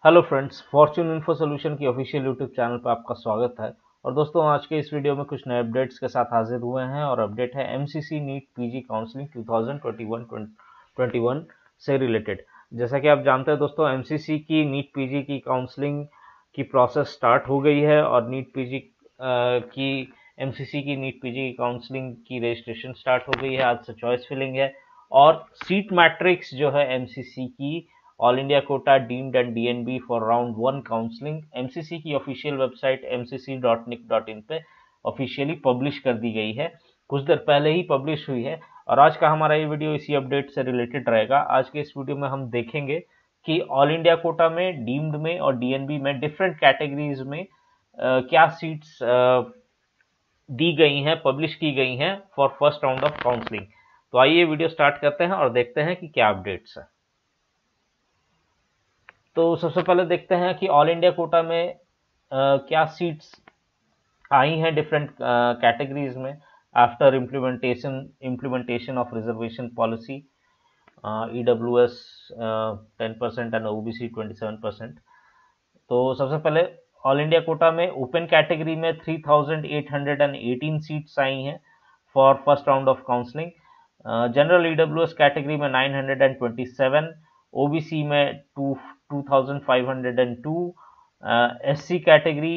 Hello friends, fortune info solution की official YouTube channel पर आपका स्वागत है। और दोस्तों, आज के इस वीडियो में कुछ नए अपडेट्स के साथ हाजिर हुए हैं और अपडेट है एमसीसी नीट पीजी काउंसलिंग 2021 से रिलेटेड। जैसा कि आप जानते हैं दोस्तों, एमसीसी की नीट पीजी की काउंसलिंग की प्रोसेस स्टार्ट हो गई है और एमसीसी की नीट पीजी की काउंसलिंग की रजिस्ट्रेशन स्टार्ट हो गई है। आज से चॉइस फिलिंग है और सीट मैट्रिक्स जो है एमसीसी की all India quota deemed and DNB for round 1 counselling MCC की ऑफिशियल वेबसाइट mcc.nic.in पे ऑफिशियली पब्लिश कर दी गई है। कुछ देर पहले ही पब्लिश हुई है और आज का हमारा ये वीडियो इसी अपडेट से रिलेटेड रहेगा। आज के इस वीडियो में हम देखेंगे कि ऑल इंडिया कोटा में, डीम्ड में और डीएनबी में डिफरेंट कैटेगरीज में क्या सीट्स दी गई हैं, पब्लिश की गई हैं for first round of counselling. तो आइए वीडियो स्टार्ट करते हैं और देखते हैं कि क्या अपडेट्स है। तो सबसे पहले देखते हैं कि ऑल इंडिया कोटा में क्या सीट्स आई हैं डिफरेंट कैटेगरीज में after implementation of reservation policy, EWS 10% and OBC 27%। तो सबसे पहले ऑल इंडिया कोटा में ओपन कैटेगरी में 3818 सीट्स आई हैं for first round of counselling. General EWS category में 927, ओबीसी में 2502, SC category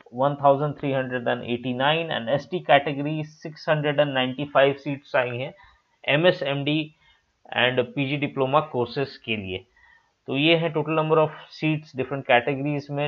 1389 and ST category 695 seats आई हैं MS MD and PG diploma courses के लिए। तो ये है total number of seats different categories में,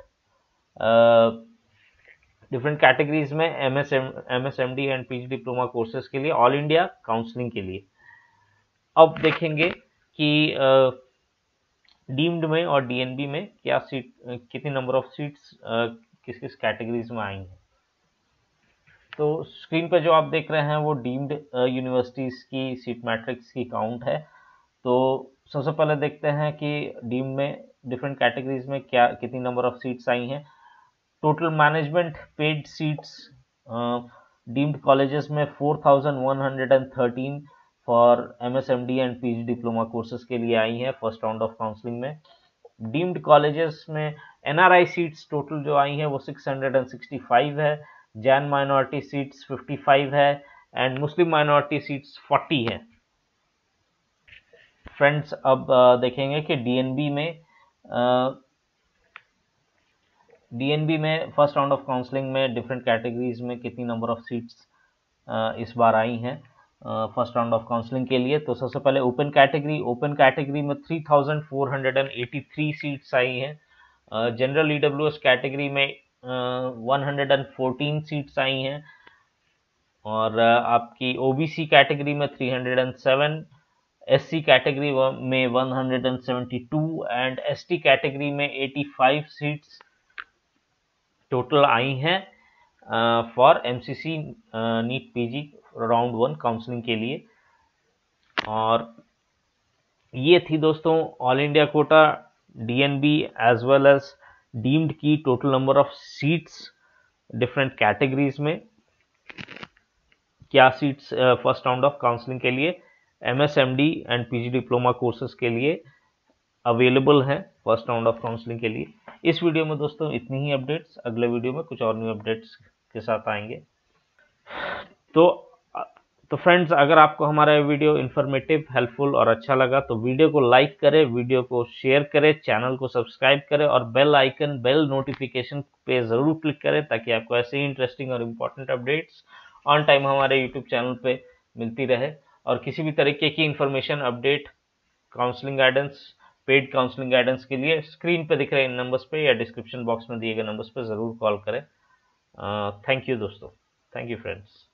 डिफरेंट कैटेगरीज में MS MD and PG diploma courses के लिए ऑल इंडिया काउंसलिंग के लिए। अब देखेंगे कि डीम्ड में और डीएनबी में क्या सीट, कितनी नंबर ऑफ सीट्स किस किस कैटेगरीज में आई हैं। तो स्क्रीन पर जो आप देख रहे हैं वो डीम्ड यूनिवर्सिटीज की सीट मैट्रिक्स की काउंट है। तो सबसे पहले देखते हैं कि डीम्ड में डिफरेंट कैटेगरीज में क्या कितनी नंबर ऑफ सीट्स आई हैं। Total management paid seats deemed colleges में 4113 for MS MD and PG diploma courses के लिए आई हैं फर्स्ट राउंड ऑफ काउंसलिंग में। डीम्ड कॉलेजेस में एनआरआई सीट्स टोटल जो आई हैं वो 665 है, जैन माइनॉरिटी सीट्स 55 है एंड मुस्लिम माइनॉरिटी सीट्स 40 है। फ्रेंड्स, अब देखेंगे कि डीएनबी में फर्स्ट राउंड ऑफ काउंसलिंग में डिफरेंट कैटेगरीज में कितनी नंबर ऑफ सीट्स इस बार आई हैं फर्स्ट राउंड ऑफ काउंसलिंग के लिए। तो सबसे पहले ओपन कैटेगरी में 3483 सीट्स आई हैं। जनरल ईडब्ल्यूएस कैटेगरी में 114 सीट्स आई हैं और आपकी ओबीसी कैटेगरी में 307, एससी कैटेगरी में 172 एंड एसटी कैटेगरी में 85 सीट्स टोटल आई हैं for MCC NEET PG round 1 counselling के लिए। और ये थी दोस्तों all India quota, DNB as well as deemed की total number of seats different categories में, क्या seats first round of counselling के लिए MS MD and PG diploma courses के लिए अवेलेबल है फर्स्ट राउंड ऑफ काउंसलिंग के लिए। इस वीडियो में दोस्तों इतनी ही अपडेट्स, अगले वीडियो में कुछ और न्यू अपडेट्स के साथ आएंगे। तो फ्रेंड्स, अगर आपको हमारा वीडियो इन्फॉर्मेटिव, हेल्पफुल और अच्छा लगा तो वीडियो को लाइक करें, वीडियो को शेयर करें, चैनल को सब्सक्राइब करें और बेल नोटिफिकेशन पे ज़रूर क्लिक करें ताकि आपको ऐसे ही इंटरेस्टिंग और इम्पोर्टेंट अपडेट्स ऑन टाइम हमारे यूट्यूब चैनल पे मिलती रहे। और किसी भी तरीके की information, update, counselling guidance, paid counselling guidance के लिए स्क्रीन पे दिख रहे इन नंबर्स पे या डिस्क्रिप्शन बॉक्स में दिए गए नंबर्स पे ज़रूर कॉल करें। थैंक यू दोस्तों, थैंक यू फ्रेंड्स।